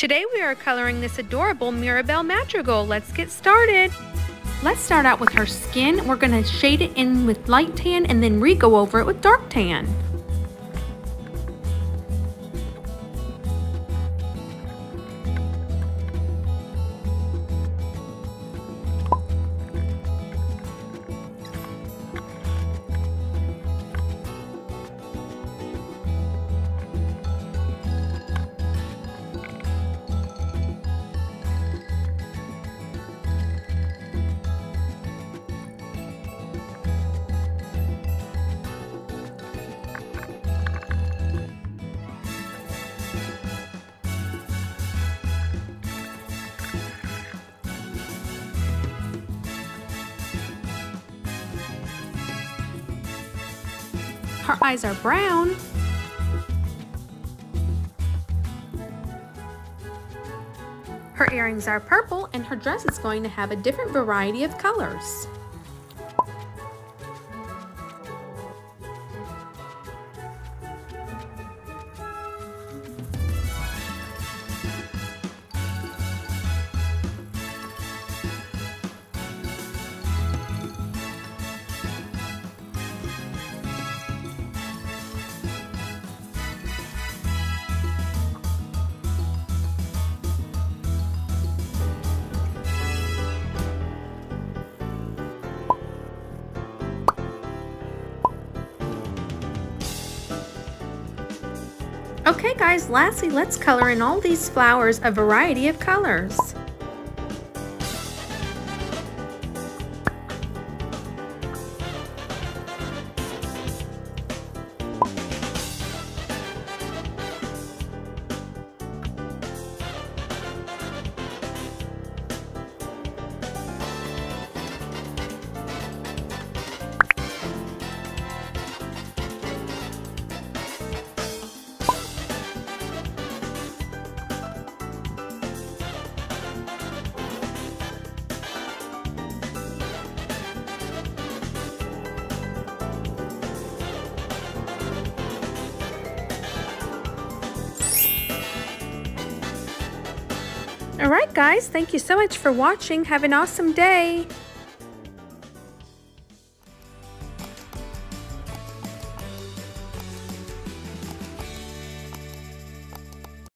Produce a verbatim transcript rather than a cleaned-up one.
Today we are coloring this adorable Mirabel Madrigal. Let's get started. Let's start out with her skin. We're going to shade it in with light tan and then re-go over it with dark tan. Her eyes are brown. Her earrings are purple, and her dress is going to have a different variety of colors. Okay guys, lastly, let's color in all these flowers a variety of colors. Alright guys, thank you so much for watching. Have an awesome day.